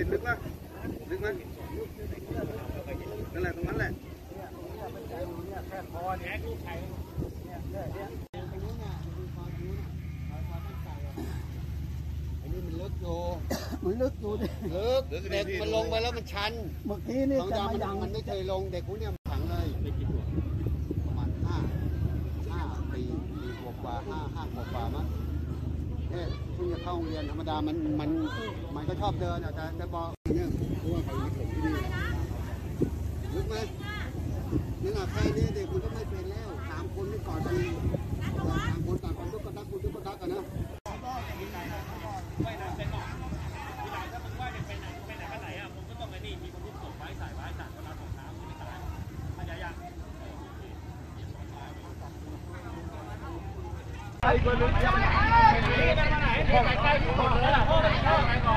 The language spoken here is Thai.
ปิดลึกนะลึกไหมนั่นแหละตรงนั้นแหละแค่คอเนี่ยลูกไข่อันนี้มันลึกอยู่มันลึกอยู่ดิลึกเด็กมันลงไปแล้วมันชันเมื่อกี้นี่จะมายังมันไม่เคยลงเด็กพวกนี้ขังเลยประมาณ5 ปีกว่า5 ขวบกว่ามั้งเนี่ยเพิ่งจะเข้าโรงเรียนธรรมดามันก็ชอบเดินแต่จะบอกเนี่ยเพราะว่าเขาอยู่ที่นี่ลึกไหมนี่แค่นี้เด็กมันก็ไม่เป็นแล้ว3 คนนี่ก่อนกัน3 คนต่างคนทุกคนทักกันนะไอ้คนนึงยังไม่ได้ไปไหนใกล้ๆที่สุดเลยล่ะพ่อไปเข้าไปก่อน